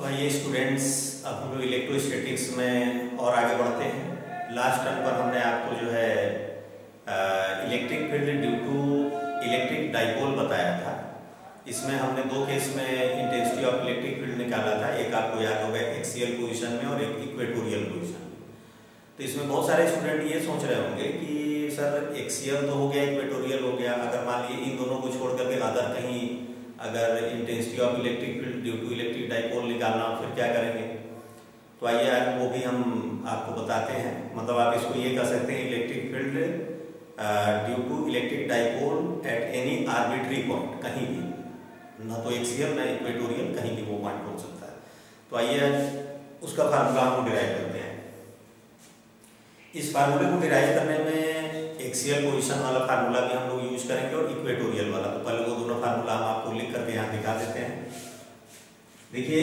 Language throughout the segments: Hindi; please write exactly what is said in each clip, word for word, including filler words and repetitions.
तो आइए स्टूडेंट्स, अब हम लोग इलेक्ट्रोस्टैटिक्स में और आगे बढ़ते हैं। लास्ट टर्म पर हमने आपको जो है electric field due to electric dipole बताया था। इसमें हमने दो केस में इंटेंसिटी ऑफ इलेक्ट्रिक फील्ड निकाला था। एक आपको याद होगा एक्सियल पोजीशन में और एक इक्वेटोरियल पोजीशन में। तो इसमें बहुत सारे स्टूडेंट ये सोच रहे होंगे कि सर एक्सियल तो हो गया, इक्वेटोरियल हो गया, अगर मान लीजिए इन दोनों को छोड़ करके अदर कहीं अगर intensity of electric field due to electric dipole निकालना फिर क्या करेंगे। तो आइए आज वो भी हम आपको बताते हैं। मतलब आप इसको ये कह सकते हैं electric field due to electric dipole at any arbitrary point, कहीं भी, न तो एक्सियल न इक्वेटोरियल, कहीं भी वो पॉइंट हो सकता है। तो आइए आज उसका फार्मूला हम डिराइव करते हैं। इस फार्मूले को डिराइव करने में एक्सियल पोजीशन वाला फार्मूला भी हम लोग यूज करेंगे और इक्वेटोरियल वाला। तो पहले वो दोनों फार्मूला हम आपको लिख करके यहाँ दिखा देते हैं। देखिए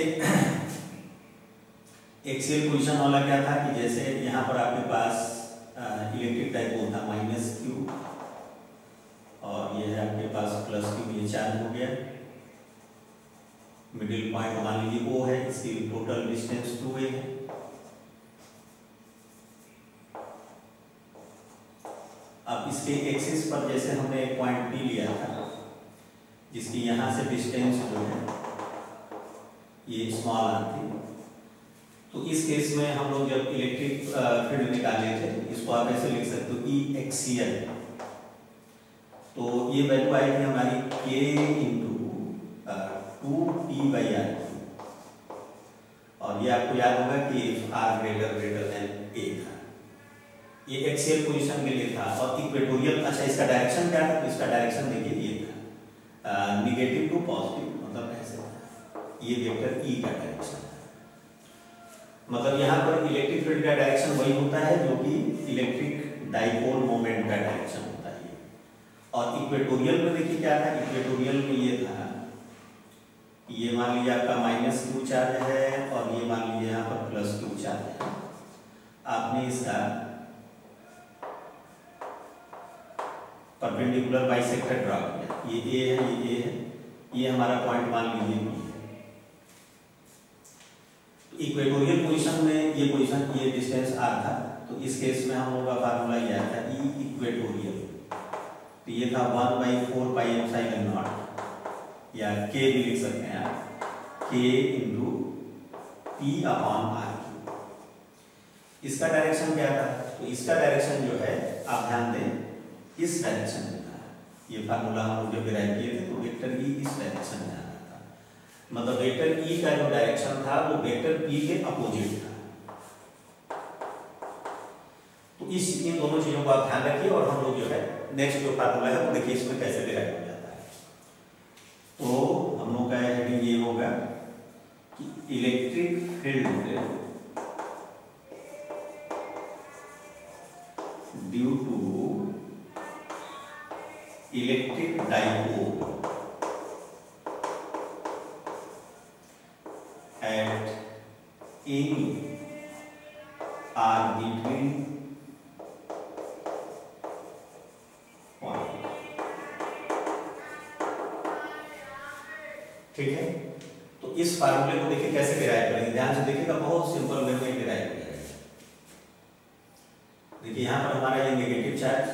एक्सियल पोजीशन वाला क्या था कि जैसे यहाँ पर आपके पास इलेक्ट्रिक डाइपोल था माइनस क्यू और ये है आपके पास प्लस क्यू, ये चार्ज हो गया। मिडिल पॉइंट मान लीजिए वो है, इसकी टोटल डिस्टेंस टू ए है। अब इसके एक्सिस पर जैसे हमने एक पॉइंट पी लिया था जिसकी यहाँ से डिस्टेंस जो है ये स्मॉल आर थी। तो इस केस में हम लोग जब इलेक्ट्रिक फील्ड निकाले थे, इसको आप ऐसे लिख सकते हो ई एक्सियल। तो ये वैल्यू आई थी हमारी k into two p by r, और ये आपको याद होगा कि r greater greater than a था। ये एक्सियल पोजीशन के लिए था। और इक्वेटोरियल, अच्छा इसका डायरेक्शन क्या था? इसका डायरेक्शन देखिए ये था निगेटिव टू पॉजिटिव, मतलब ऐसे था। ये वेक्टर ई का डायरेक्शन है। मतलब यहाँ पर इलेक्ट्रिक फील्ड का डायरेक्शन वही होता है जो कि इलेक्ट्रिक डाइपोल मोमेंट का डायरेक्शन होता है। और इक्वेटोरियल में देखिए क्या था, इक्वेटोरियल में ये था, ये मान लीजिए आपका माइनस क्यू चार्ज है और ये मान लीजिए यहाँ पर प्लस क्यू चार्ज है। आपने इसका परपेंडिकुलर बाइसेक्टर ड्रा किया। ये ए है, ये ए है, ये हमारा पॉइंट मान लीजिए बी है। तो इक्वेटोरियल पोजीशन में ये पोजीशन, ये डिस्टेंस आर था। तो इस केस में हम लोग का फार्मूला ये आया था ई इक्वेटोरियल। तो ये था one by four pi epsilon nought, या के भी लिख सकते हैं आप, k into p upon r q. इसका डायरेक्शन क्या था? तो इसका डायरेक्शन जो है आप ध्यान दें इस डायरेक्शन में था। ये फार्मूला हम लोग जब डिराइव किए थे तो वेक्टर ई इस डायरेक्शन में आना था। मतलब वेक्टर ई का जो डायरेक्शन था वो वेक्टर पी के अपोजिट था। तो इस इन दोनों चीजों को आप ध्यान रखिए और हम लोग जो है नेक्स्ट जो फार्मूला है वो देखिए इसमें कैसे डिराइव हो जाता है। तो हम लोग का हेडिंग ये होगा कि electric field due to electric dipole at any arbitrary point. ठीक है, तो इस फार्मूले को देखिए कैसे डिराइव करेंगे। ध्यान से देखिएगा, बहुत सिंपल वे में डिराइव हो जाएगा। देखिए यहां पर हमारा ये नेगेटिव चार्ज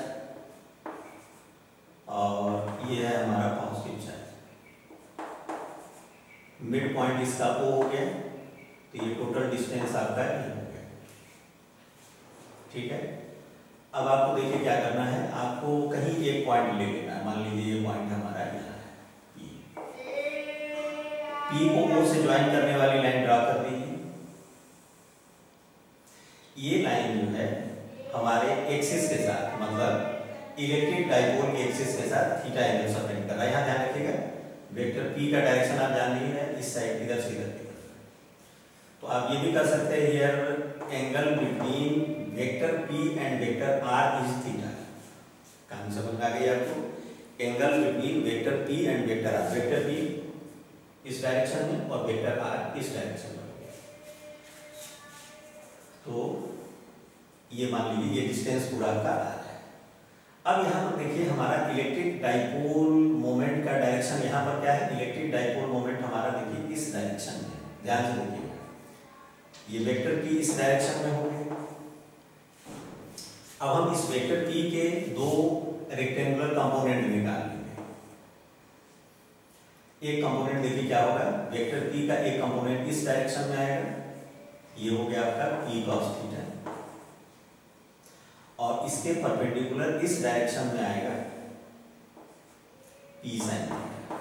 और ये है हमारा पॉजिटिव चार्ज। मिड पॉइंट इसका ओ हो गया, तो ये टोटल डिस्टेंस आपका ये हो गया। ठीक है, अब आपको देखिए क्या करना है, आपको कहीं एक पॉइंट ले लेना है। मान लीजिए ये पॉइंट हमारा यहाँ है पी। पी को ओ से ज्वाइन करने वाली लाइन ड्रा कर दीजिए। ये लाइन जो है हमारे एक्सिस के साथ, मतलब इलेक्ट्रिक डाइपोल के एक्सिस के साथ थीटा एंगल सबटेंड कर रहा है। यहाँ ध्यान रखिएगा वेक्टर पी का डायरेक्शन आप जान नहीं है, इस साइड इधर से इधर की तरफ। तो आप ये भी कर सकते हैं here angle between vector p and vector r is theta. कहानी समझ में आ गई आपको? Angle between vector p and vector r, vector p इस डायरेक्शन में और वेक्टर आर इस डायरेक्शन में। तो ये मान लीजिए ये डिस्टेंस पूरा का आर है। अब यहाँ पर देखिए हमारा इलेक्ट्रिक डाइपोल मोमेंट का डायरेक्शन यहाँ पर क्या है, इलेक्ट्रिक डाइपोल मोमेंट हमारा देखिए इस डायरेक्शन में। ध्यान से देखिएगा, ये वेक्टर पी इस डायरेक्शन में होंगे। अब हम इस वेक्टर पी के दो रेक्टेंगुलर कंपोनेंट निकाल लेंगे। एक कंपोनेंट देखिए क्या होगा, वेक्टर पी का एक कंपोनेंट इस डायरेक्शन में आएगा, ये हो गया आपका पी कॉस थीटा, और इसके परपेंडिकुलर इस डायरेक्शन में आएगा पी साइन थीटा।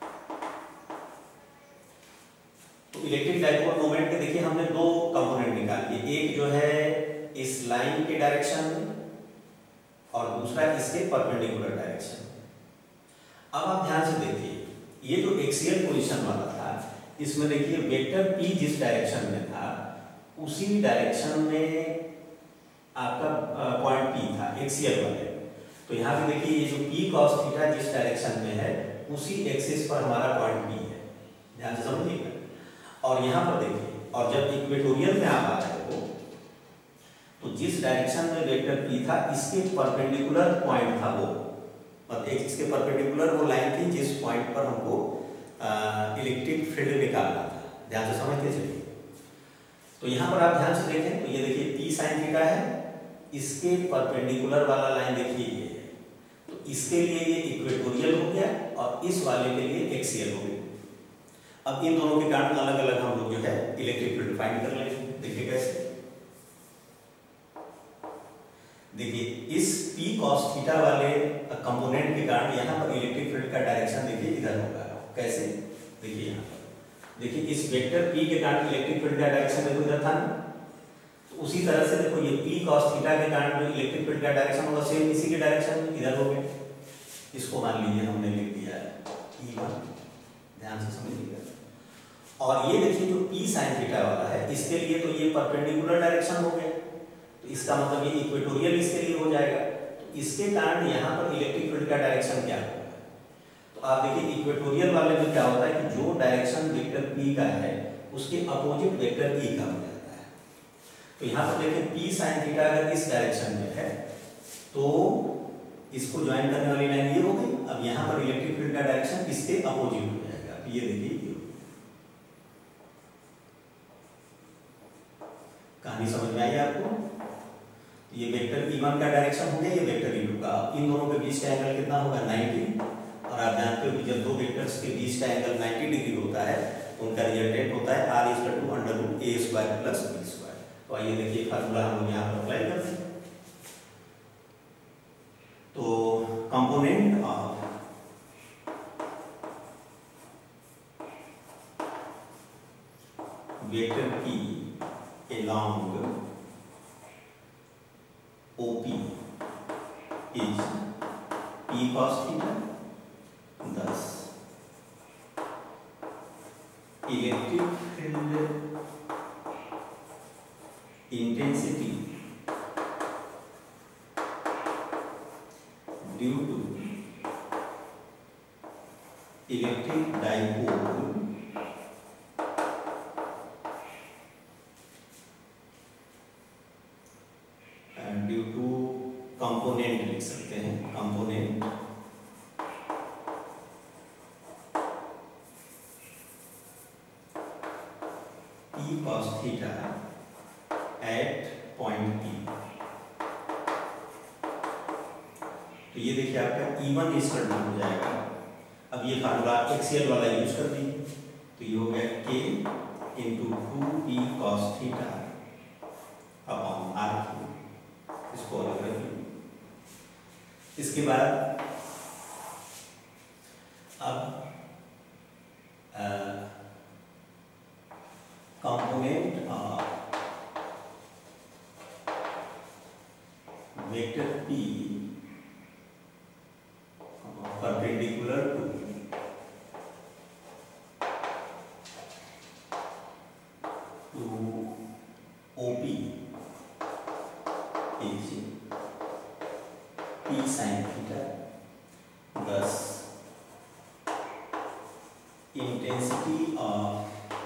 तो इलेक्ट्रिक डाइपोल मोमेंट के देखिए हमने दो कंपोनेंट निकाल लिए, एक जो है इस लाइन के डायरेक्शन में और दूसरा इसके परपेंडिकुलर डायरेक्शन में। अब आप ध्यान से देखिए, ये जो एक्सियल पोजीशन वाला था, इसमें देखिए वेक्टर पी जिस डायरेक्शन में था उसी डायरेक्शन में आपका पॉइंट पी था एक्सियल वाले। तो यहाँ पे देखिए ये जो पी कॉस थीटा जिस डायरेक्शन में है उसी एक्सिस पर हमारा पॉइंट पी है, ध्यान से समझिएगा। और यहाँ पर देखिए, और जब इक्वेटोरियल में आप आ रहे हो तो जिस डायरेक्शन में वेक्टर पी था इसके परपेंडिकुलर पॉइंट था वो, मतलब इसके परपेंडिकुलर वो लाइन थी जिस पॉइंट पर हमको इलेक्ट्रिक फील्ड निकालना था, ध्यान से समझते चलिए। तो यहाँ पर आप ध्यान से देखें तो ये देखिए पी साइन थीटा है, इसके परपेंडिकुलर वाला लाइन देखिए ये है, तो इसके लिए ये इक्वेटोरियल हो गया और इस वाले के लिए एक्सियल हो गया। अब इन दोनों के कारण अलग अलग हम लोग जो है इलेक्ट्रिक फील्ड फाइंड कर लेंगे। देखिए कैसे, देखिए इस P cos थीटा वाले कंपोनेंट के कारण यहाँ पर इलेक्ट्रिक फील्ड का डायरेक्शन देखिए इधर होगा। कैसे, देखिए यहाँ पर देखिए इस वेक्टर P के कारण इलेक्ट्रिक फील्ड का डायरेक्शन देखो इधर था ना, तो उसी तरह से देखो ये P cos थीटा के कारण जो इलेक्ट्रिक फील्ड का डायरेक्शन होगा सेम इसी के डायरेक्शन में इधर हो गया। इसको मान लीजिए हमने लिख दिया है E वन, ध्यान से समझिएगा। और ये देखिए जो P sin थीटा वाला है इसके लिए तो ये परपेंडिकुलर डायरेक्शन हो गया, तो इसका मतलब ये इक्वेटोरियल इसके लिए हो जाएगा। तो इसके कारण यहाँ पर इलेक्ट्रिक फील्ड का डायरेक्शन क्या होगा, तो आप देखिए इक्वेटोरियल वाले में क्या होता है कि जो डायरेक्शन वेक्टर P का है उसके अपोजिट वेक्टर E का हो जाता है। तो यहाँ पर देखिए P sin थीटा अगर इस डायरेक्शन में है तो इसको ज्वाइन करने वाली लाइन ये हो गई। अब यहाँ पर इलेक्ट्रिक फील्ड का डायरेक्शन इसके अपोजिट हो जाएगा। ये देखिए कहानी समझ में आई आपको। ये वेक्टर E वन का डायरेक्शन हो गया, ये वेक्टर E टू का। इन दोनों के बीच का एंगल कितना होगा नाइंटी, और आप जानते हो कि जब दो वेक्टर्स के बीच का एंगल नाइंटी डिग्री होता है उनका रिजल्टेंट होता है r is equal to under root a square plus b square. तो आइए देखिए फार्मूला हम लोग यहाँ पर अप्लाई करते हैं। तो component of vector P along O P is P cos theta, thus electric field intensity due to electric dipole due to component लिख सकते हैं, component P cos theta at point P। तो ये देखिए आपका E वन इस पर हो जाएगा। अब ये फार्मूला एक्सियल वाला यूज कर दीजिए, तो ये हो गया K into two P cos theta upon R cube. इसको अलग रखिए। इसके बाद अब component of vector P perpendicular to to O P is P sin theta, thus intensity of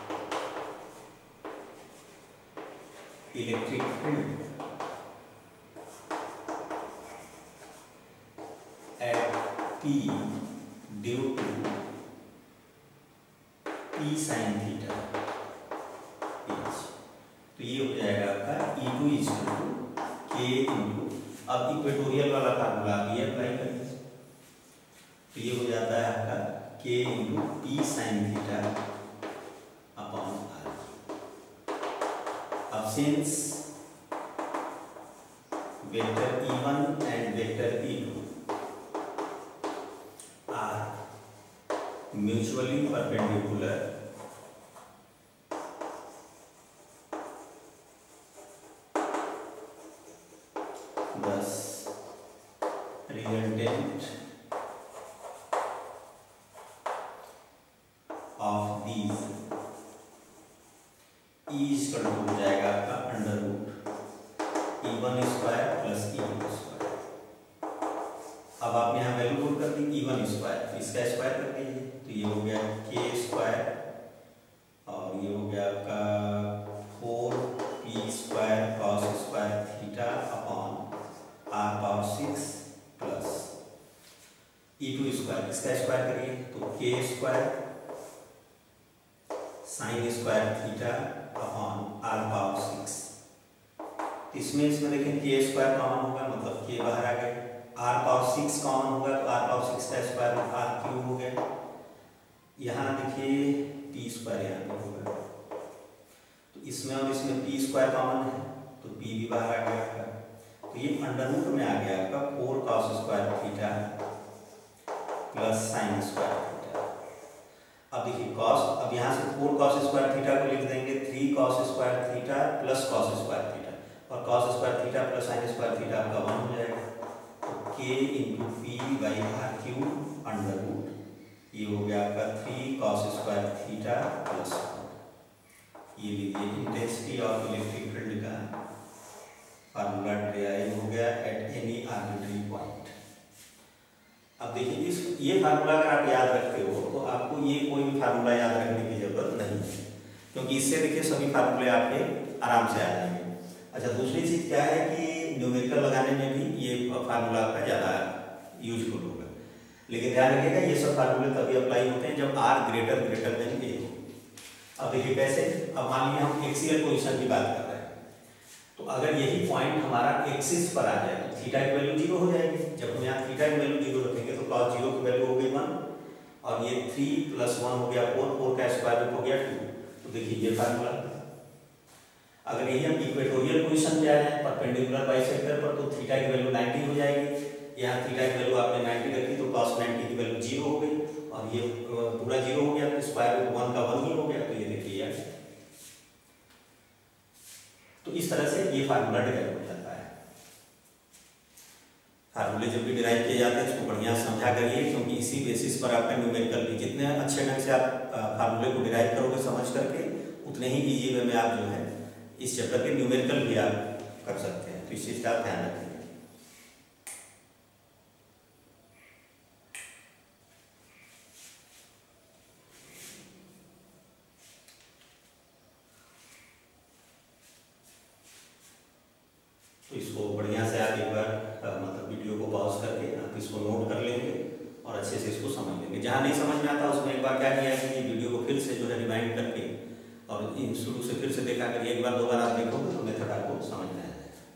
electric field at P due to P sin theta तो ये हो जाएगा आपका E two is two k into, अब इक्वेटोरियल वाला फार्मूला ये अप्लाई करेंगे, तो ये हो जाता है आपका k into p sine theta upon r. अब since vector E one and vector E two are mutually perpendicular, thus resultant of these e is equal to हो जाएगा आपका under root E one square plus E two square. अब आप यहाँ वैल्यू पुट कर दी ई वन स्क्वायर, तो इसका स्क्वायर कर दीजिए, तो ये हो गया के स्क्वायर और ये हो गया आपका four p square cos square theta upon r power six plus E two square, इसका स्क्वायर करिए तो k square sine square theta upon r power six. इसमें इसमें देखें के स्क्वायर कॉमन होगा, मतलब के बाहर आ गया, आर पावर सिक्स कॉमन होगा तो आर पावर सिक्स का स्क्वायर आर क्यूब हो गया। यहाँ देखिए पी स्क्वायर यहाँ पे होगा, तो इसमें और इसमें पी स्क्वायर कॉमन है तो पी भी बाहर आ गया, तो ये अंडर रूट में आ गया आपका four cos square theta plus sine square theta. अब देखिए कॉस, अब यहाँ से फोर कॉस स्क्वायर थीटा को लिख देंगे three cos square theta plus cos square theta, और cos square theta plus sine square theta आपका वन हो जाएगा, तो k into p by r cube under root, ये हो गया आपका three cos square theta plus one. ये लीजिए इंटेंसिटी ऑफ इलेक्ट्रिक फील्ड का फार्मूला ड्राइव हो गया एट एनी आर्बिट्री पॉइंट। अब देखिए इस ये फार्मूला अगर आप याद रखते हो तो आपको ये कोई भी फार्मूला याद रखने की जरूरत नहीं है, क्योंकि इससे देखिए सभी फार्मूले आपके आराम से आ जाएंगे। अच्छा, दूसरी चीज़ क्या है कि न्यूमेरिकल लगाने में भी ये फार्मूला आपका ज़्यादा यूजफुल होगा, लेकिन ध्यान रखिएगा ये सब फार्मूले तभी अप्लाई होते हैं जब r greater greater than a हो। अब देखिए कैसे, अब मान लीजिए हम एक्सियल पोजिशन की बात कर रहे हैं, तो अगर यही पॉइंट हमारा एक्सिस पर आ जाए तो थीटा की वैल्यू जीरो हो जाएगी। जब हम यहाँ थीटा की वैल्यू जीरो रखेंगे तो कॉस जीरो की वैल्यू हो गई वन, और ये थ्री प्लस वन हो गया फोर, फोर का स्क्वायर रूट हो गया टू। तो देखिए ये फार्मूला, अगर यही हम इक्वेटोरियल पोजीशन पे आ जाए परपेंडिकुलर बाइसेक्टर पर तो थीटा की वैल्यू नाइन्टी हो जाएगी। यहाँ थीटा की वैल्यू आपने नाइन्टी रखी तो कॉस नाइन्टी की वैल्यू जीरो हो गई, और ये पूरा जीरो हो गया तो स्क्वायर रूट वन का वन ही हो गया, तो ये देखिए यार। तो इस तरह से ये फार्मूला डिराइव हो जाता है। फार्मूले जब भी डिराइव किए जाते हैं इसको बढ़िया समझा करिए, क्योंकि इसी बेसिस पर आपका न्यूमेरिकल भी जितने अच्छे ढंग से आप फार्मूले को डिराइव करोगे समझ करके, उतने ही इजी वे में आप जो है इस चैप्टर के न्यूमेरिकल भी आप कर सकते हैं। तो इस चीज का आप ध्यान रखेंगे। तो इसको बढ़िया से आप एक बार मतलब वीडियो को पॉज करके आप इसको नोट कर लेंगे और अच्छे से इसको समझ लेंगे। जहाँ नहीं समझ में आता उसमें एक बार क्या किया कि वीडियो को फिर से जो है रिवाइंड करके और शुरू से फिर से देखा करिए, एक बार दो बार आप देखोगे तो मेथड आपको समझ में आएगा।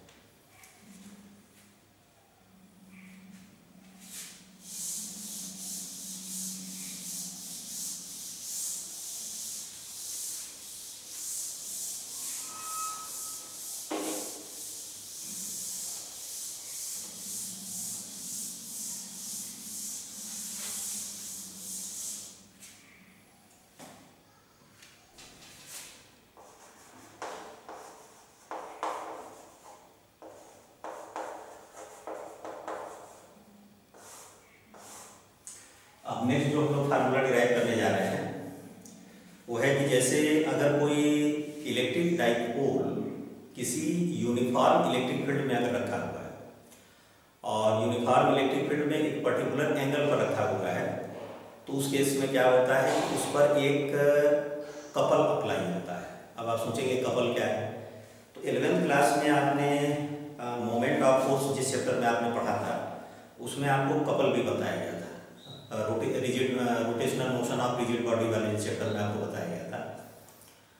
अब नेक्स्ट जो हम लोग फार्मूला डिराइव करने जा रहे हैं वो है कि जैसे अगर कोई इलेक्ट्रिक डाइपोल किसी यूनिफॉर्म इलेक्ट्रिक फील्ड में अगर रखा हुआ है और यूनिफॉर्म इलेक्ट्रिक फील्ड में एक पर्टिकुलर एंगल पर रखा हुआ है, तो उस केस में क्या होता है कि उस पर एक कपल अप्लाई होता है। अब आप सोचेंगे कपल क्या है, तो इलेवेंथ क्लास में आपने मोमेंट ऑफ फोर्स जिस चैप्टर में आपने पढ़ा था उसमें आपको कपल भी बताया गया था। Rote, rigid rotational motion of rigid body वाले चैप्टर में आपको बताया गया था।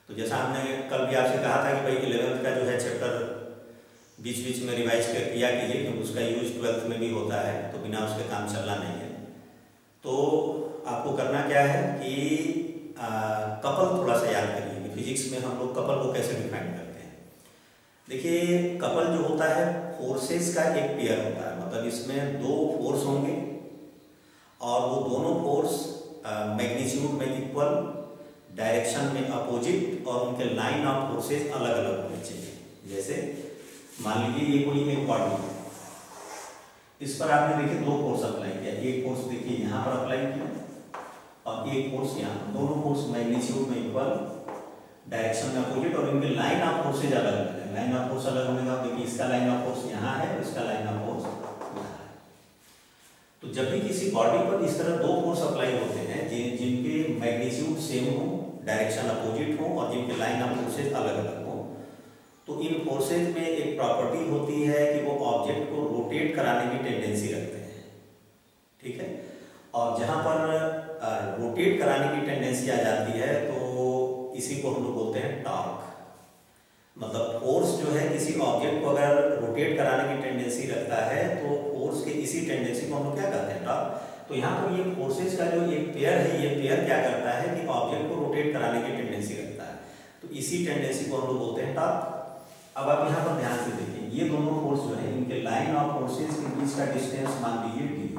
तो जैसा हमने कल भी आपसे कहा था कि भाई इलेवेंथ का जो है चैप्टर बीच बीच में रिवाइज कर किया कीजिए, क्योंकि उसका यूज ट्वेल्थ में भी होता है, तो बिना उसके काम चलना नहीं है। तो आपको करना क्या है कि आ, कपल थोड़ा सा याद करिए कि फिजिक्स में हम लोग कपल को कैसे डिफाइन करते हैं। देखिए कपल जो होता है फोर्सेस का एक पेयर होता है, मतलब इसमें दो फोर्स होंगे और वो दोनों फोर्स मैग्नीट्यूड में इक्वल, डायरेक्शन में अपोजिट और उनके लाइन ऑफ फोर्सेस अलग अलग होने चाहिए। जैसे मान लीजिए ये कोई एक बॉडी है, इस पर आपने देखिए दो फोर्स अप्लाई किया, एक फोर्स देखिए यहाँ पर अप्लाई किया और एक फोर्स यहाँ, दोनों फोर्स मैग्नीट्यूड में इक्वल, डायरेक्शन में अपोजिट और इनके लाइन ऑफ फोर्सेज अलग अलग है। लाइन ऑफ फोर्स अलग होने का देखिए इसका लाइन ऑफ फोर्स यहाँ है और इसका लाइन ऑफ फोर्स यहाँ है। तो जब भी किसी बॉडी पर इस तरह दो फोर्स अप्लाई होते हैं जिन जिनके मैग्नीट्यूड सेम हो, डायरेक्शन अपोजिट हो और जिनके लाइन ऑफ फोर्सेज अलग अलग हो, तो इन फोर्सेज में एक प्रॉपर्टी होती है कि वो ऑब्जेक्ट को रोटेट कराने की टेंडेंसी रखते हैं, ठीक है। और जहाँ पर रोटेट कराने की टेंडेंसी आ जाती है तो इसी को हम लोग बोलते हैं टॉर्क। मतलब फोर्स जो है किसी ऑब्जेक्ट को अगर रोटेट कराने की टेंडेंसी रखता है तो फोर्स के इसी टेंडेंसी को हम लोग क्या कहते हैं, टॉर्क। तो यहाँ पर ये फोर्सेज का जो एक पेयर है, ये पेयर क्या करता है कि ऑब्जेक्ट को रोटेट कराने की टेंडेंसी रखता है, तो इसी टेंडेंसी को हम लोग बोलते हैं टॉर्क। अब आप यहाँ पर ध्यान से देखिए, ये दोनों फोर्स जो है इनके लाइन ऑफ फोर्सेज के बीच का डिस्टेंस मान लीजिए डी,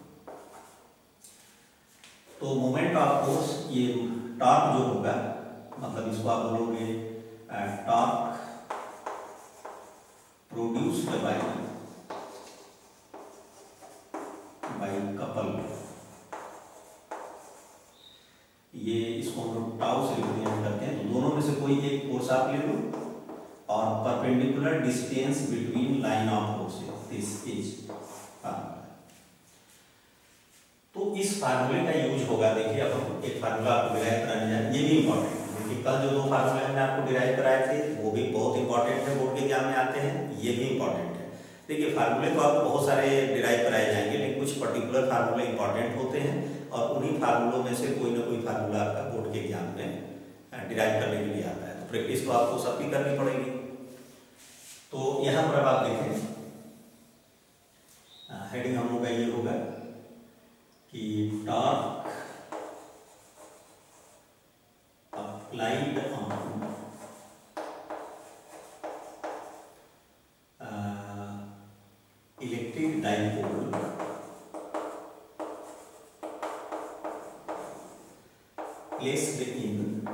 तो मोमेंट ऑफ फोर्स ये टॉर्क जो होगा, मतलब इसको आप बोलोगे torque produced by by couple, ये इसको हम लोग टाउ से रिप्रेजेंट करते हैं। तो दोनों में से कोई एक फोर्स आप ले लो और perpendicular distance between line of forces, this is. तो इस फार्मूले का यूज होगा, देखिए अब हम एक फार्मूला आपको डिराइव कराने जाए, ये भी इंपॉर्टेंट है क्योंकि कल जो दो फार्मूले हमने आपको डिराइव कराए थे वो भी बहुत इंपॉर्टेंट है, बोर्ड के एग्जाम में आते हैं, ये भी इंपॉर्टेंट है। देखिए फार्मूले तो आपको बहुत सारे डिराइव कराए जाएंगे, लेकिन कुछ पर्टिकुलर फार्मूले इंपॉर्टेंट होते हैं और उन्हीं फार्मूलों में से कोई ना कोई फार्मूला आपका बोर्ड के एग्जाम में डिराइव करने के लिए आता है। तो प्रैक्टिस तो आपको सबकी करनी पड़ेगी। तो यहाँ पर अब आप देखें हेडिंग हम लोग का ये होगा कि torque applied on electric dipole placed in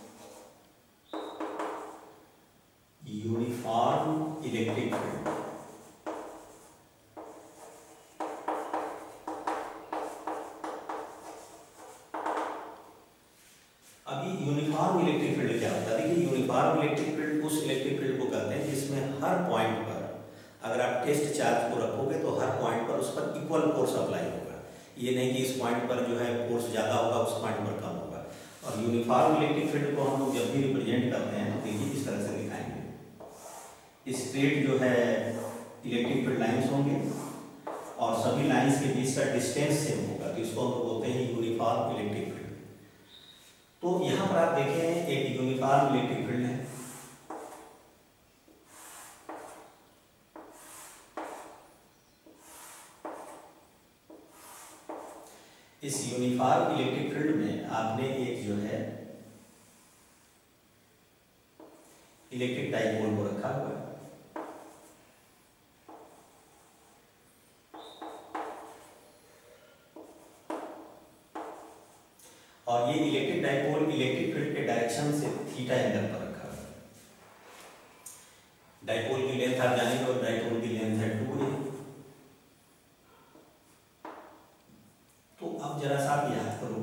uniform electric field. अभी यूनिफॉर्म इलेक्ट्रिक फील्ड क्या होता है? देखिए यूनिफॉर्म इलेक्ट्रिक फील्ड उस इलेक्ट्रिक फील्ड को कहते हैं जिसमें हर पॉइंट पर अगर आप टेस्ट चार्ज को रखोगे तो हर पॉइंट पर उस पर इक्वल फोर्स अप्लाई होगा। ये नहीं कि इस पॉइंट पर जो है फोर्स ज़्यादा होगा, उस पॉइंट पर कम होगा। और यूनिफॉर्म इलेक्ट्रिक फील्ड को हम लोग जब भी रिप्रेजेंट करते हैं तो देखिए इस तरह से दिखाएंगे। स्ट्रेट जो है इलेक्ट्रिक फील्ड लाइन्स होंगे और सभी लाइन्स के बीच का डिस्टेंस सेम होगा, तो इसको हम लोग बोलते हैं यूनिफॉर्म इलेक्ट्रिक फील्ड। तो यहाँ पर आप देखें एक यूनिफॉर्म इलेक्ट्रिक फील्ड है, इस यूनिफॉर्म इलेक्ट्रिक फील्ड में आपने एक जो है इलेक्ट्रिक डाइपोल को रखा हुआ है। और ये इलेक्ट्रिक डाइपोल इलेक्ट्रिक फील्ड के डायरेक्शन से थीटा एंगल पर रखा हुआ है। डाइपोल की लेंथ आप जानेंगे और डाइपोल की लेंथ है टू ए। तो अब जरा सा आप याद करो,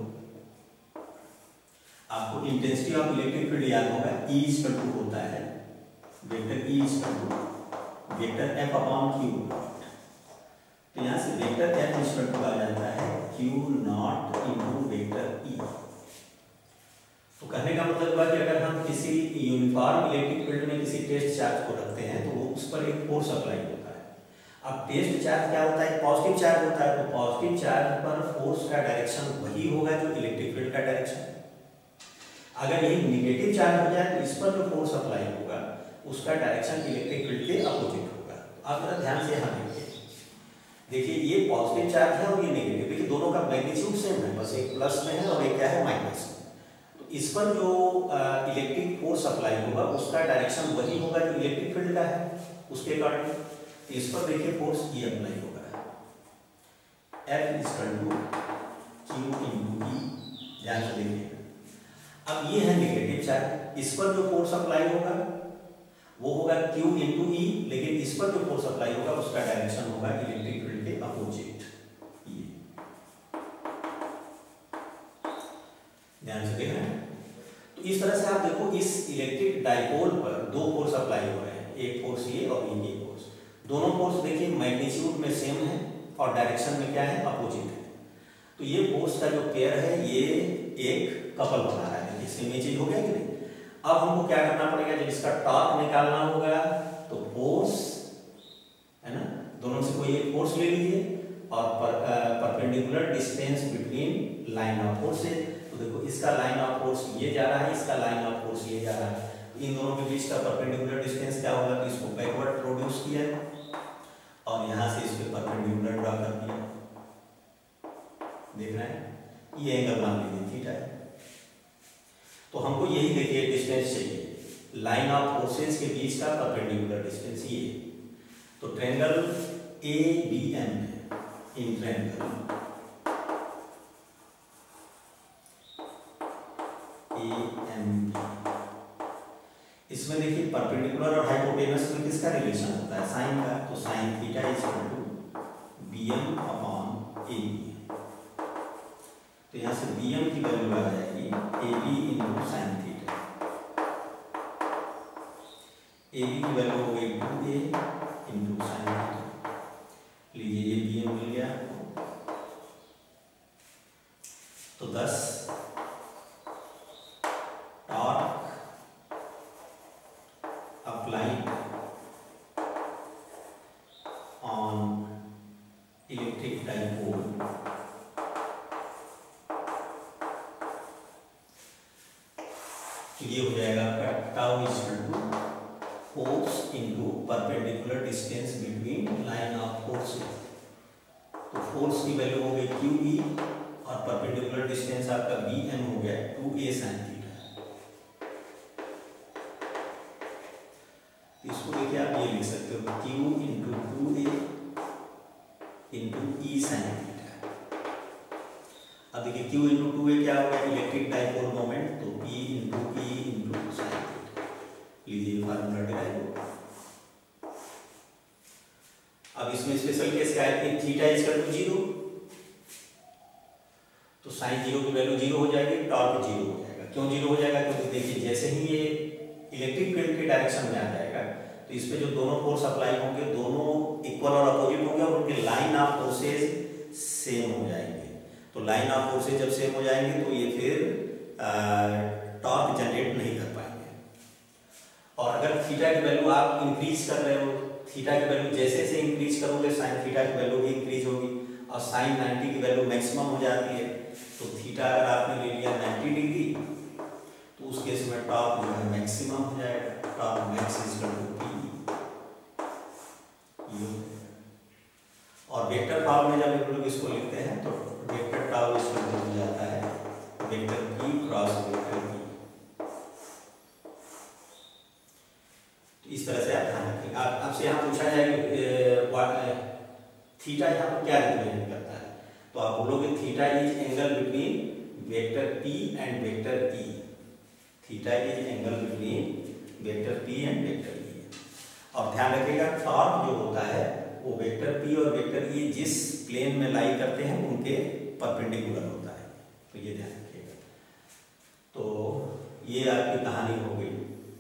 आपको इंटेंसिटी ऑफ इलेक्ट्रिक फील्ड याद होगा, E इक्वल टू होता है vector E equal to vector F upon Q nought. तो यहाँ से वेक्टर F इक्वल टू आ जाता है Q nought into vector E। तो कहने का मतलब हुआ कि अगर हम किसी यूनिफॉर्म इलेक्ट्रिक फील्ड में किसी टेस्ट चार्ज को रखते हैं तो वो उस पर एक फोर्स अप्लाई होता है। अब टेस्ट चार्ज क्या होता है? पॉजिटिव चार्ज होता है। तो पॉजिटिव चार्ज पर फोर्स का डायरेक्शन वही होगा जो इलेक्ट्रिक फील्ड का डायरेक्शन है। अगर ये नेगेटिव चार्ज हो जाए तो इस पर जो फोर्स अप्लाई होगा उसका डायरेक्शन इलेक्ट्रिक फील्ड के अपोजिट होगा। आप जरा ध्यान से यहाँ देखिए, देखिए ये पॉजिटिव चार्ज है और ये नेगेटिव, देखिए दोनों का मैग्नीट्यूड सेम है, बस एक प्लस में है और एक क्या है माइनस में। तो इस पर जो इलेक्ट्रिक फोर्स अप्लाई होगा उसका डायरेक्शन वही होगा जो इलेक्ट्रिक फील्ड का है उसके अकॉर्डिंग। तो इस पर देखिए फोर्स ई अप्लाई होगा, F is equal to Q into E। ध्यान से देखिए, अब ये है नेगेटिव चार्ज, इस पर जो फोर्स अप्लाई होगा वो होगा Q इंटू ई, लेकिन इस पर जो फोर्स अप्लाई होगा उसका डायरेक्शन होगा इलेक्ट्रिक फील्ड के अपोजिट। ये ध्यान से देख रहे हैं। तो इस तरह से आप देखो इस इलेक्ट्रिक डाइपोल पर दो फोर्स अप्लाई हो रहे हैं, एक फोर्स ये और ये फोर्स, दोनों फोर्स देखिए मैग्नीट्यूड में सेम है और डायरेक्शन में क्या है अपोजिट है। तो ये फोर्स का जो पेयर है ये एक कपल बना रहा है, इसमें ये चीज हो गया कि नहीं। अब हमको क्या करना पड़ेगा, जब इसका टॉर्क निकालना होगा तो फोर्स है ना, दोनों से कोई एक फोर्स ले लीजिए और perpendicular distance between line of forces. तो देखो इसका लाइन ऑफ फोर्स ये जा रहा है, इसका लाइन ऑफ फोर्स ये जा रहा है, तो इन दोनों के बीच का परपेंडिकुलर डिस्टेंस क्या होगा, तो इसको बैकवर्ड प्रोड्यूस किया और यहाँ से इसके परपेंडिकुलर ड्रा कर दिया। देख रहे हैं, ये एंगल मान लीजिए थीटा है। तो हमको यही देखिए डिस्टेंस चाहिए, लाइन ऑफ फोर्सेस के बीच का परपेंडिकुलर डिस्टेंस ये। तो ट्रायंगल ए बी एम है, in triangle A M B, इसमें देखिए परपेंडिकुलर और हाइपोटेनस में किसका रिलेशन होता है, साइन का। तो sine theta is equal to B M upon A B. तो यहाँ से बी एम की वैल्यू आ जाएगी A B into sine theta, A B की वैल्यू हो गई टू ए इंटू साइन थीटा। लीजिए ये बी एम मिल गया, तो thus torque applied on electric dipole ये हो जाएगा आपका tau is equal to force into perpendicular distance between line of forces. तो फोर्स की वैल्यू हो गई क्यू ई और परपेंडिकुलर डिस्टेंस आपका बी एम हो गया टू ए साइन थीटा। इसको देखिए आप ये लिख सकते हो क्यू इंटू टू ए इंटू ई साइन थीटा। अब देखिए क्यू इंटू टू ए क्या होगा, इलेक्ट्रिक डाइपोल मोमेंट, तो p into E into sine theta. लीजिए फार्मूला डिराइव होगा। अब इसमें स्पेशल केस क्या है कि theta is equal to zero, तो साइन जीरो की वैल्यू जीरो हो जाएगी, टॉर्क जीरो हो जाएगा। क्यों जीरो हो जाएगा, क्योंकि देखिए जैसे ही ये इलेक्ट्रिक फील्ड के डायरेक्शन में आ जाएगा तो इस पे जो दोनों फोर्स अप्लाई होंगे दोनों इक्वल और अपोजिट होंगे और उनके लाइन ऑफ फोर्सेस सेम हो जाएंगे। तो लाइन ऑफ फोर्सेस जब सेम हो जाएंगे तो ये फिर टॉर्क जनरेट नहीं कर पाएंगे। और अगर थीटा की वैल्यू आप इंक्रीज कर रहे हो, थीटा की वैल्यू जैसे जैसे इंक्रीज करोगे साइन थीटा की वैल्यू भी इंक्रीज होगी और साइन नाइन्टी की वैल्यू मैक्सिमम हो जाती है। तो थीटा अगर आपने ले लिया नाइन्टी डिग्री तो उस केस में टॉर्क जो है मैक्सिमम हो जाएगा, torque max is equal to p. और वेक्टर फॉर्म में जब हम लोग इसको लिखते हैं तो वेक्टर टाउ इसको हो जाता है vector p cross vector p. तो इस तरह से आप ध्यान रखेंगे। आप आपसे यहाँ पूछा जाएगा थीटा यहाँ पर क्या रिप्रेजेंट करता है, तो आप बोलोगे theta is angle between vector p and vector E. Theta is angle between vector p and vector E. और ध्यान रखिएगा टॉर्क जो होता है वो वेक्टर पी और वेक्टर ई जिस प्लेन में लाई करते हैं उनके परपेंडिकुलर होता है, तो ये ध्यान रखिएगा। तो ये आपकी कहानी हो गई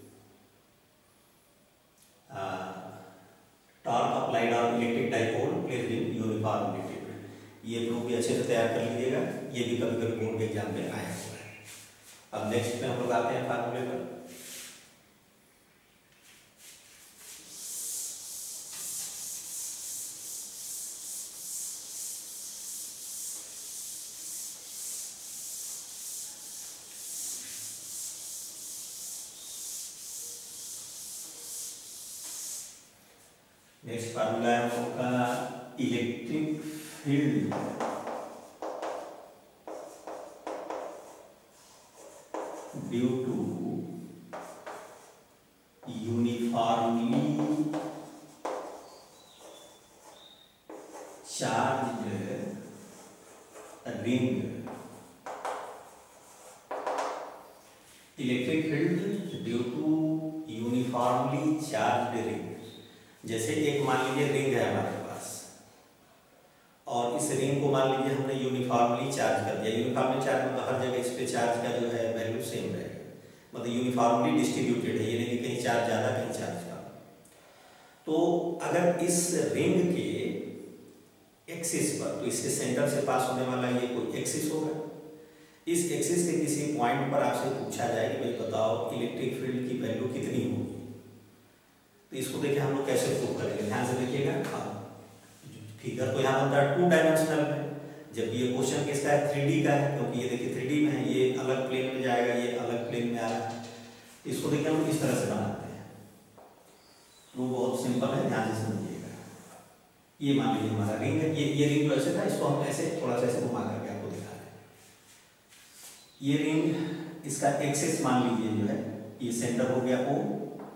torque applied on electric dipole placed in uniform electric field. ये प्रूफ भी अच्छे से तैयार कर लीजिएगा, ये भी कभी कभी बोर्ड के एग्जाम में आया हुआ है। अब नेक्स्ट पे हम लोग आते हैं फार्मूले पर। नेक्स्ट फार्मूला है आपका electric field due to uniformly charged ring. Electric field due to uniformly charged ring. जैसे एक मान लीजिए रिंग है हमारे पास और इस रिंग को मान लीजिए हमने यूनिफॉर्मली चार्ज कर दिया। यूनिफॉर्मली चार्ज मतलब हर जगह इस पे चार्ज का जो है वैल्यू सेम रहेगा, मतलब यूनिफॉर्मली डिस्ट्रीब्यूटेड है, ये नहीं कि कहीं चार्ज ज़्यादा कहीं चार्ज कम। तो अगर इस रिंग के एक्सिस पर, तो इसके सेंटर से पास होने वाला ये कोई एक्सिस होगा। इस एक्सिस के किसी पॉइंट पर आपसे पूछा जाए कि भाई बताओ इलेक्ट्रिक फील्ड की वैल्यू कितनी होगी, तो इसको देखिए हम लोग कैसे प्रूव करेंगे। ध्यान से देखिएगा, फिगर तो यहाँ बनता है टू डायमेंशनल में, जबकि ये क्वेश्चन किसका है, थ्री डी का है, क्योंकि ये देखिए थ्री डी में है, ये अलग प्लेन में जाएगा, ये अलग प्लेन में आ रहा है। इसको देखिए हम लोग इस तरह से बनाते हैं, वो बहुत सिंपल है, ध्यान से समझिएगा। ये मान लीजिए हमारा रिंग है, ये ये रिंग जो ऐसे था, इसको हम ऐसे थोड़ा सा ऐसे घुमा करके आपको दिखा रहे हैं। ये रिंग, इसका एक्सिस मान लीजिए जो है ये सेंटर हो गया O,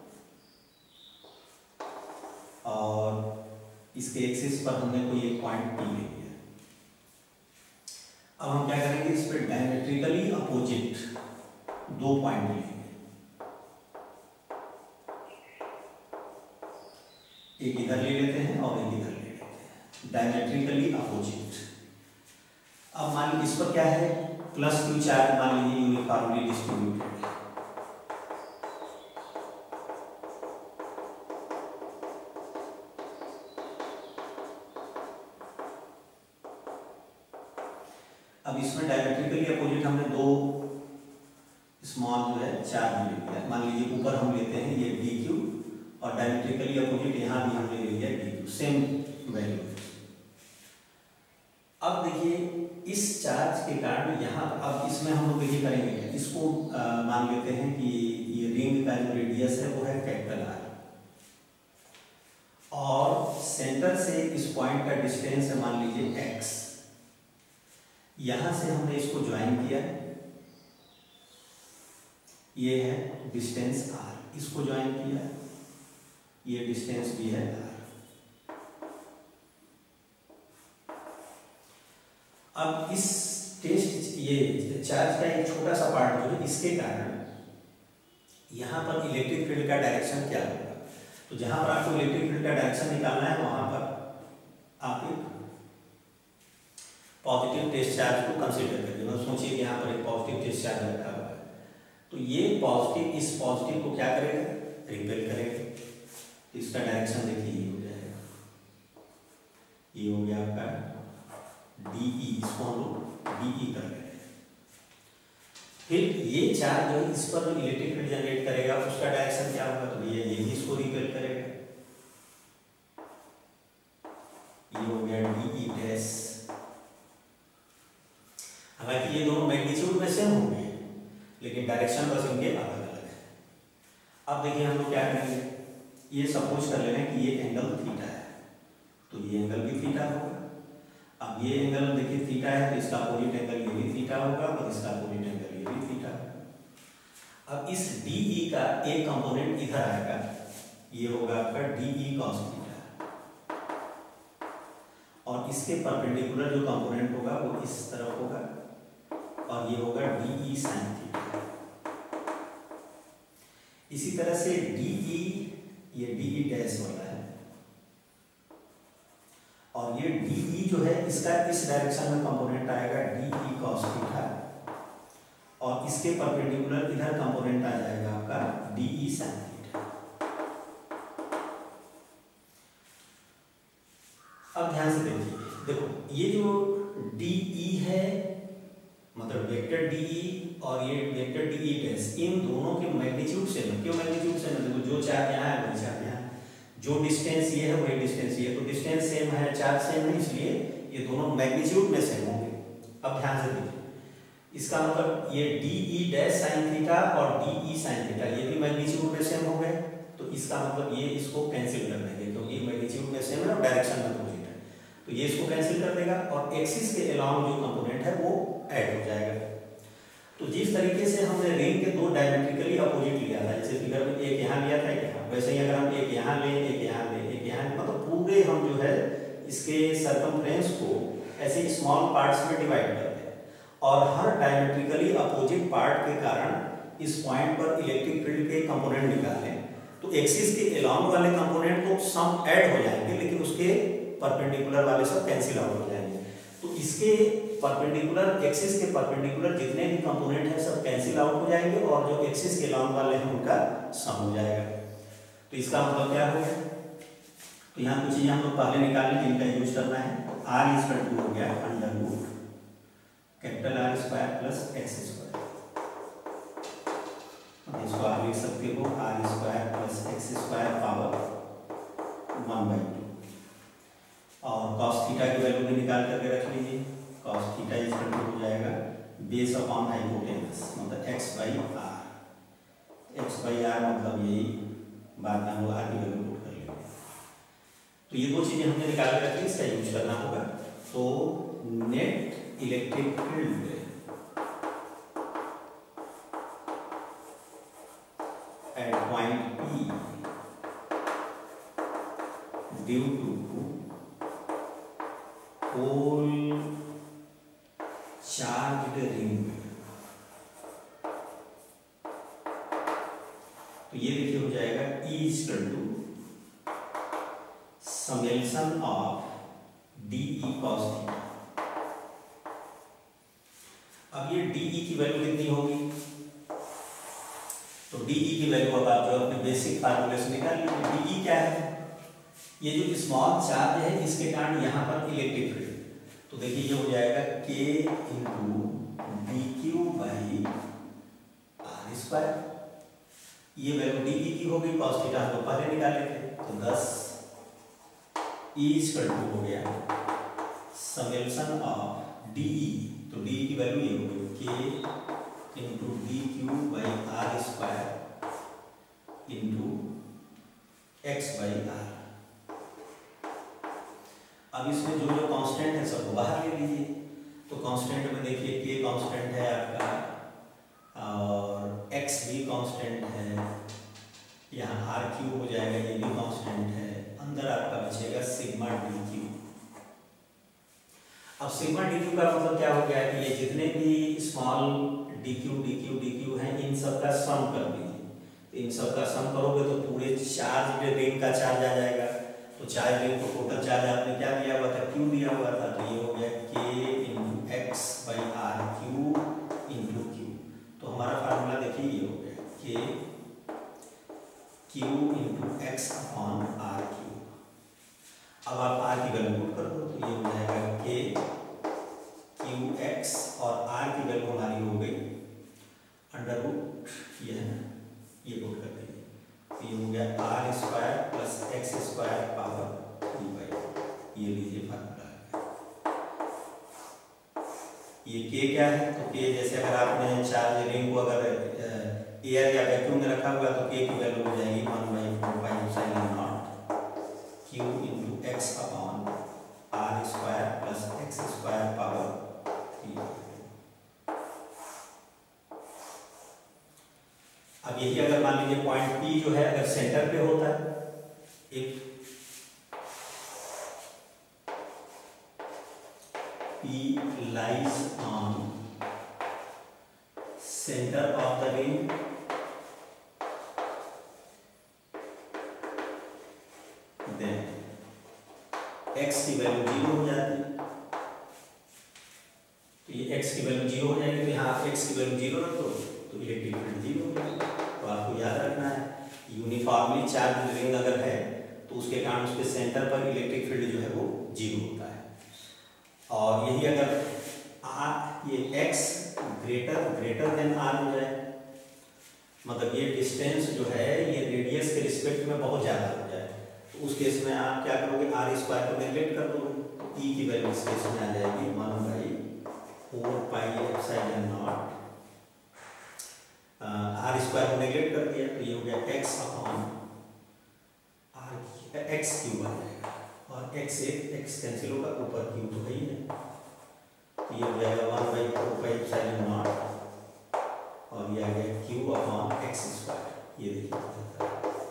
और इसके एक्सिस पर हमने कोई एक पॉइंट P ले लिया। अब हम क्या करेंगे, इस पर डायमेट्रिकली अपोजिट दो पॉइंट लेंगे, एक इधर ले लेते हैं और एक इधर ले लेते हैं, डायमेट्रिकली अपोजिट। अब मान लीजिए इस पर क्या है, प्लस क्यू चार्ज मान लीजिए यूनिफॉर्मली डिस्ट्रीब्यूटेड है। अब इसमें डायमेट्रिकली अपोजिट हमने दो स्मॉल जो है चार्ज ले लिया। मान लीजिए ऊपर हम लेते हैं ये डी क्यू और डायमेट्रिकली अपोजिट यहाँ भी हमने ले लिया डी क्यू, सेम वैल्यू। अब देखिए इस चार्ज के कारण यहाँ, अब इसमें हम लोग देखिए करेंगे क्या, इसको आ, मान लेते हैं कि ये रिंग का जो रेडियस है वो है कैपिटल आर, और सेंटर से इस पॉइंट का डिस्टेंस है मान लीजिए एक्स। यहां से हमने इसको ज्वाइन किया, ये है डिस्टेंस आर, इसको ज्वाइन किया, ये डिस्टेंस भी है आर। अब इस टेस्ट, ये चार्ज का एक छोटा सा पार्ट जो है, इसके कारण यहां पर इलेक्ट्रिक फील्ड का डायरेक्शन क्या होगा। तो जहां पर आपको इलेक्ट्रिक फील्ड का डायरेक्शन निकालना है, वहां पर आप एक पॉजिटिव टेस्ट चार्ज को कंसीडर करिए। मतलब सोचिए कि यहाँ पर एक पॉजिटिव टेस्ट चार्ज रखा हुआ है, तो ये पॉजिटिव इस पॉजिटिव को क्या करेगा, रिपेल करेगा। तो इसका डायरेक्शन देखिए ये हो जाएगा, ये हो गया आपका डीई, इसको हम लोग डीई कर रहे हैं। फिर ये चार्ज जो है इस पर जो इलेक्ट्रिक फील्ड जनरेट करेगा उसका डायरेक्शन क्या होगा, तो ये ये इसको रिपेल करेगा, ये हो गया डीई डैश। हालांकि ये दोनों मैग्नीट्यूड में सेम होंगे, लेकिन डायरेक्शन बस इनके अलग अलग है। अब देखिए हम लोग क्या करेंगे, ये सपोज कर ले रहे हैं कि ये एंगल थीटा है, तो ये एंगल भी थीटा होगा। अब ये एंगल देखिए थीटा है, तो इसका अपोजिट एंगल ये भी थीटा होगा, और इसका अपोजिट एंगल ये भी थीटा होगा। अब इस डीई का एक कंपोनेंट इधर आएगा, ये होगा आपका डीई कॉस थीटा, और इसके परपेंडिकुलर जो कंपोनेंट होगा वो इस तरफ होगा, और ये होगा डीई साइन थीटा। इसी तरह से डीई, ये डीई डैश वाला है, और ये डीई जो है इसका इस डायरेक्शन में कंपोनेंट आएगा डीई कॉस थीटा, और इसके परपेंडिकुलर इधर कंपोनेंट आ जाएगा आपका डीई साइन थीटा। अब ध्यान से देखिए, देखो ये जो डीई है, मतलब वेक्टर डीई और ये वेक्टर डीई डैश, इन दोनों के मैग्नीट्यूड सेम है। क्यों मैग्नीट्यूड सेम है, देखो जो चार्ज यहाँ है वही चार्ज यहाँ है, जो डिस्टेंस ये है वही डिस्टेंस ये है, तो डिस्टेंस सेम है, चार्ज सेम है, इसलिए ये दोनों मैग्नीट्यूड में सेम होंगे। अब ध्यान से देखिए, इसका मतलब ये डीई डैश साइन थीटा और डीई साइन थीटा ये भी मैग्नीट्यूड में सेम हो गए, तो इसका मतलब ये इसको कैंसिल कर देंगे, क्योंकि मैग्नीट्यूड ये इसको कैंसिल कर देगा और एक्सिस के अलाउंग जो कंपोनेंट है वो ऐड हो जाएगा। तो जिस तरीके से हमने रिंग के दो डायमेट्रिकली अपोजिट लिया था, जैसे फिगर में एक यहाँ लिया था एक यहाँ, वैसे ही अगर हम एक यहाँ लें एक यहाँ लें एक यहाँ लें, मतलब पूरे हम जो है इसके सर्कमफ्रेंस को ऐसे स्मॉल पार्ट्स में डिवाइड करते हैं और हर डायमेट्रिकली अपोजिट पार्ट के कारण इस पॉइंट पर इलेक्ट्रिक फील्ड के कंपोनेंट निकालें तो एक्सिस के अलाउंग वाले कंपोनेंट तो सम ऐड हो जाएंगे लेकिन उसके परपेंडिकुलर वाले सब कैंसिल आउट हो जाएंगे। तो इसके परपेंडिकुलर एक्सिस के परपेंडिकुलर जितने भी कंपोनेंट हैं सब कैंसिल आउट हो जाएंगे और जो एक्सिस के अलाउंग वाले हैं उनका सम हो जाएगा। तो इसका मतलब क्या हो गया, तो यहाँ कुछ चीजें हम लोग पहले निकाल लें जिनका यूज करना है। आर इक्वल टू हो गया under root capital R square plus x square, इसको आप लिख सकते हो R square plus x square power one by two और कॉस थीटा की वैल्यू भी निकाल करके रख लीजिए। कॉस थीटा इक्वल टू हो जाएगा बेस अपॉन हाइपोटेनस मतलब x by R. X by R मतलब यही बाद में हम लोग आर की वैल्यू पुट कर लेंगे। तो ये दो चीजें हमने निकाल के रखी, इसका यूज करना होगा। तो net electric field at point P due to whole charged ring, तो ये देखिए हो जाएगा E equal to summation of d E cos theta. अब ये डी ई की वैल्यू कितनी होगी, तो डी ई की वैल्यू अब आप जो अपने बेसिक फार्मूले से निकाल लीजिए। डी ई क्या है, ये जो स्मॉल चार्ज है इसके कारण यहाँ पर इलेक्ट्रिक फील्ड, तो देखिए ये हो जाएगा K into d q by r square. ये वैल्यू डी ई की होगी, कॉस थीटा हम लोग पहले निकाले थे, तो दस E इक्वल टू हो गया समेशन ऑफ डी ई, तो डी की वैल्यू ये होगी K into d q by r square into x by r. अब इसमें जो जो कांस्टेंट है सबको बाहर ले लीजिए। तो कांस्टेंट में देखिए K कांस्टेंट है आपका और X भी कांस्टेंट है, यहाँ आर क्यूब हो जाएगा ये भी कांस्टेंट है, अंदर आपका बचेगा सिग्मा डी क्यू। अब सिग्मा डी क्यू का मतलब क्या हो गया कि ये जितने भी small d q d q d q हैं इन सब का सम कर दीजिए। इन सब का सम करोगे तो पूरे चार्ज रिंग का चार्ज आ जाएगा। तो चार्ज रिंग को टोटल चार्ज आपने क्या दिया हुआ था, क्यू दिया हुआ था, तो ये हो गया K into x by r q into q. तो हमारा फार्मूला देखिए ये हो गया K q into x upon r q. अब आप आर की वैल्यू पुट कर दो तो ये हो जाएगा के क्यू एक्स और आर की वैल्यू हमारी हो गई अंडर रूट ये है ना, ये पुट कर देंगे तो ये हो गया r square plus x square power three by, ये लीजिए फार्मूला। ये के क्या है, तो के जैसे अगर आपने चार्ज रिंग को अगर एयर या वैक्यूम में रखा हुआ तो के की वैल्यू हो जाएगी one by four by epsilon naught q into x upon r square plus x square power three. अब यही अगर मान लीजिए पॉइंट P जो है अगर सेंटर पे होता है, एक P lies on center of the ring, then x की वैल्यू जीरो हो जाती है। तो ये x की वैल्यू जीरो हो जाएगी, तो यहाँ x की वैल्यू जीरो रखो तो इलेक्ट्रिक फील्ड जीरो हो जाएगा। तो आपको याद रखना है यूनिफॉर्मली चार्ज रिंग अगर है तो उसके कारण उसके सेंटर पर इलेक्ट्रिक फील्ड जो है वो जीरो होता है। और यही अगर आर ये x greater greater than r हो जाए, मतलब ये डिस्टेंस जो है ये रेडियस के रिस्पेक्ट में बहुत ज़्यादा हो जाए, तो उस केस में आप क्या करोगे, आर स्क्वायर को नेगलेक्ट कर दोगे, तो ई की वैल्यू इस केस में आ जाएगी one by four pi epsilon naught, r square को नेगलेक्ट कर दिया तो ये हो गया x upon r x cube आ जाएगा और एक्स एक एक्स कैंसिल होगा, ऊपर क्यू तो है ही है, तो ये हो जाएगा one by four by epsilon naught और ये आ गया क्यू अपॉन एक्स स्क्वायर। ये देखिए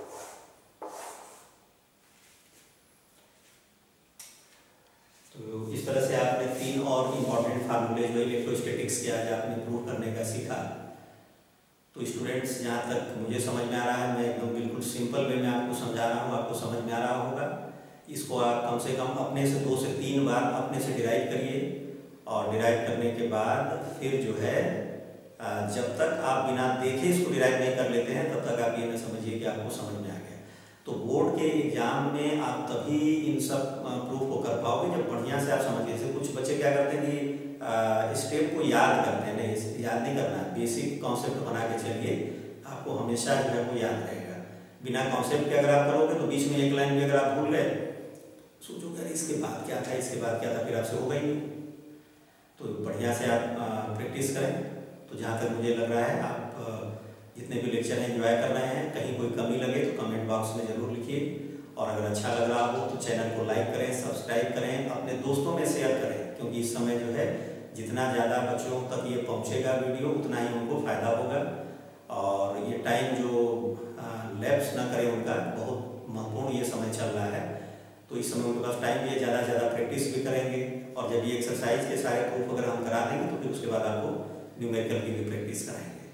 तो इस तरह से आपने तीन और इम्पॉर्टेंट फार्मूले जो इलेक्ट्रोस्टैटिक्स के आज आपने प्रूव करने का सीखा। तो स्टूडेंट्स, जहाँ तक मुझे समझ में आ रहा है, मैं एकदम बिल्कुल सिंपल वे में आपको समझा रहा हूँ, आपको समझ में आ रहा होगा। इसको आप कम से कम अपने से दो से तीन बार अपने से डिराइव करिए और डिराइव करने के बाद फिर जो है जब तक आप बिना देखे इसको डिराइव नहीं कर लेते हैं तब तक आप ये न समझिए कि आपको समझ में आ गया। तो बोर्ड के एग्जाम में आप तभी इन सब प्रूफ को कर पाओगे जब बढ़िया से आप समझिए। जैसे कुछ बच्चे क्या करते हैं कि स्टेप को याद करते हैं, नहीं याद नहीं करना, बेसिक कॉन्सेप्ट बना के चलिए, आपको हमेशा जो है वो याद रहेगा। बिना कॉन्सेप्ट के अगर आप करोगे तो बीच में एक लाइन भी अगर आप भूल गए, सोचोगे अरे इसके बाद क्या था, इसके बाद क्या था, फिर आपसे होगा ही नहीं। तो बढ़िया से आप प्रैक्टिस करें। तो जहाँ तक मुझे लग रहा है आप जितने भी लेक्चर हैं एंजॉय कर रहे हैं। कहीं कोई कमी लगे तो कमेंट बॉक्स में ज़रूर लिखिए और अगर अच्छा लग रहा हो तो चैनल को लाइक करें, सब्सक्राइब करें, अपने दोस्तों में शेयर करें, क्योंकि इस समय जो है जितना ज़्यादा बच्चों तक ये पहुँचेगा वीडियो उतना ही उनको फ़ायदा होगा। और ये टाइम जो लैप्स ना करें उनका, बहुत महत्वपूर्ण ये समय चल रहा है। तो इस समय उनके पास टाइम भी है, ज़्यादा से ज़्यादा प्रैक्टिस भी करेंगे और जब ये एक्सरसाइज के सारे प्रूफ अगर हम करा देंगे तो फिर उसके बाद आपको न्यूमेरिकल की भी प्रैक्टिस कराएंगे।